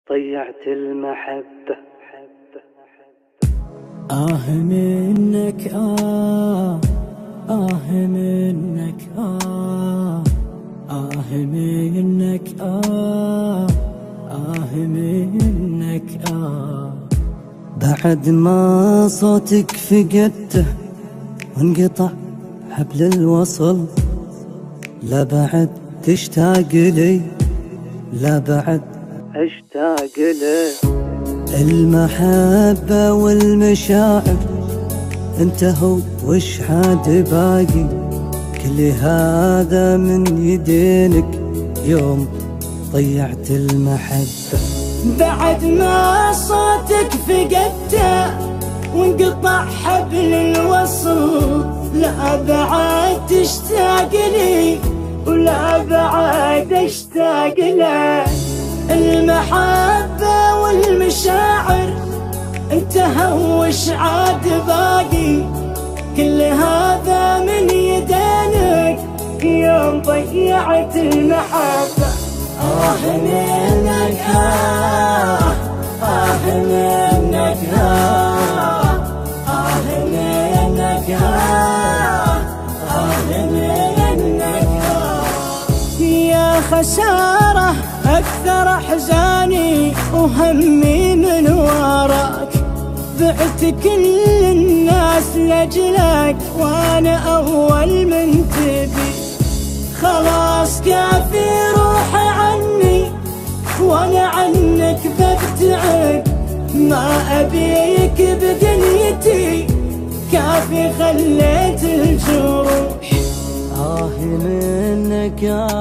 ضيعت المحبة. منك منك منك منك بعد ما صوتك فقدته وانقطع حبل الوصل، لا بعد تشتاق لي، لا بعد اشتاق له. المحبة والمشاعر انتهوا وش عاد باقي، كل هذا من يدينك يوم ضيعت المحبة. بعد ما صوتك فقدته وانقطع حبل الوصل، لا بعد تشتاق لي ولا بعد اشتاق له. المحبة والمشاعر انتهوا وش عاد باقي، كل هذا من يدينك يوم ضيعت المحبة. منك منك منك منك يا خسارة أكثر أحزاني وهمي من وراك، بعت كل الناس لأجلك وأنا أول من تبي. خلاص كافي روحي عني وأنا عنك ببتعد، ما أبيك بدنيتي كافي خليت الجروح. منك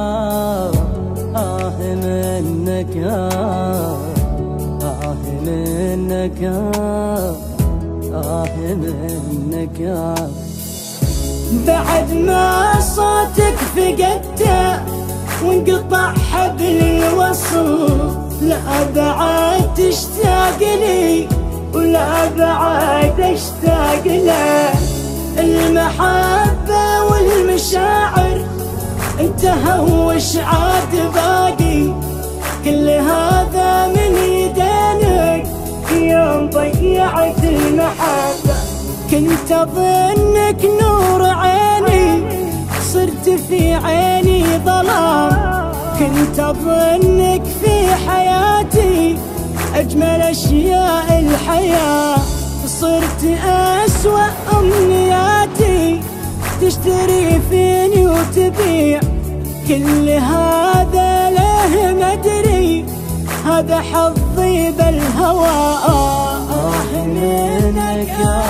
منك منك منك بعد ما صوتك فقدته وانقطع حبل الوصل، لا بعد تشتاق لي ولا بعد اشتاق له. المحبة والمشاعر انتهوا وش عاد باقي، كل هذا من يدينك يوم ضيعت المحبة. كنت اظنك نور عيني صرت في عيني ظلام، كنت اظنك في حياتي اجمل اشياء الحياة، صرت اسوأ امنياتي تشتري فيني وتبيع. كل هذا له مدري، هذا حظي بالهوى. منك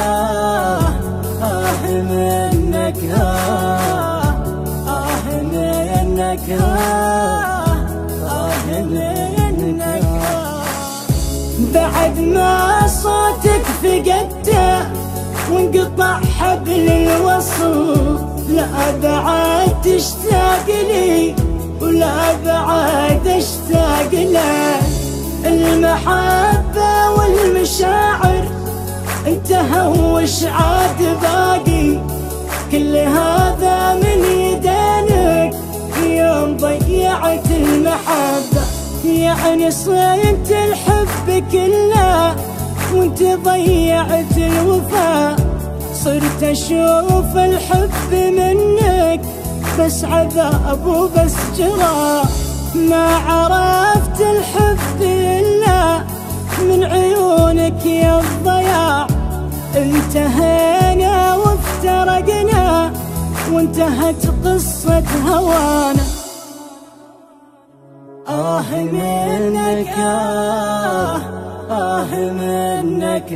منك منك منك بعد ما صوتك فقدته وانقطع حبل الوصل، لا بعد تشتاق لي ولا بعد اشتاق له. المحبة والمشاعر انتهوا وش عاد باقي، كل هذا من يدينك يوم ضيعت المحبة. يعني صنت الحب كله وانت ضيعت الوفاء، صرت اشوف الحب منك بس عذاب وبس جراح. ما عرفت الحب الا من عيونك يا الضياع، انتهينا وافترقنا وانتهت قصة هوانا. منك منك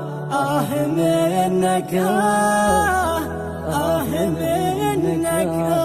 منك منك